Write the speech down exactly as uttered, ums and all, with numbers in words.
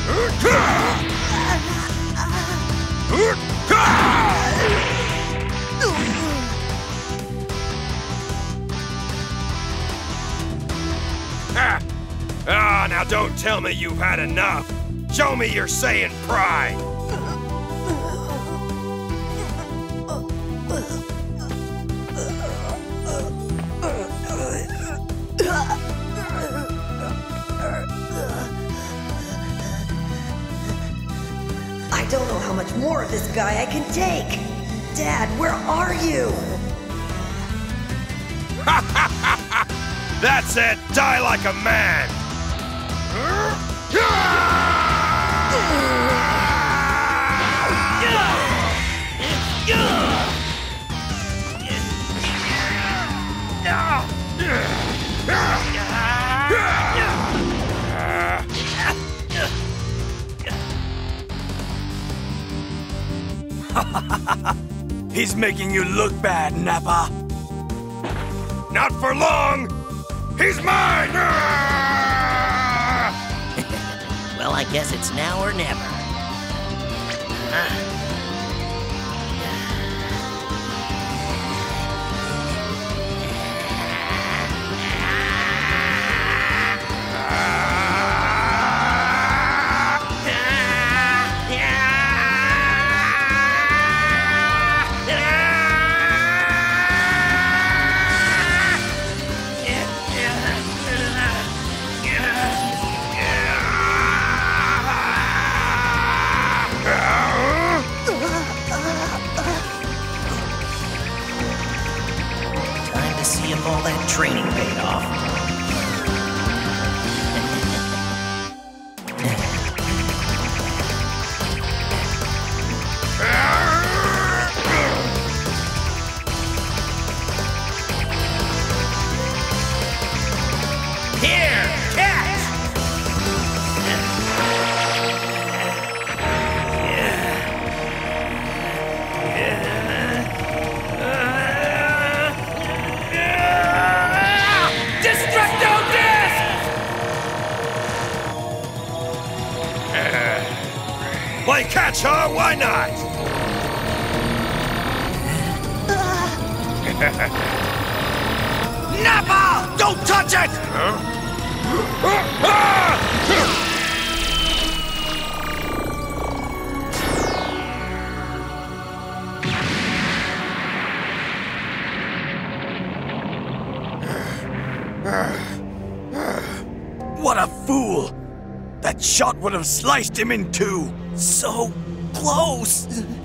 Ah, now don't tell me you've had enough. Show me your Saiyan pride. I don't know how much more of this guy I can take. Dad, where are you? That's it! Die like a man! He's making you look bad, Nappa. Not for long! He's mine! Well, I guess it's now or never. Uh. See if all that training paid off. Here, catch! Play catch, huh? Why not? Nappa! Don't touch it! Huh? What a fool! That shot would have sliced him in two. So close!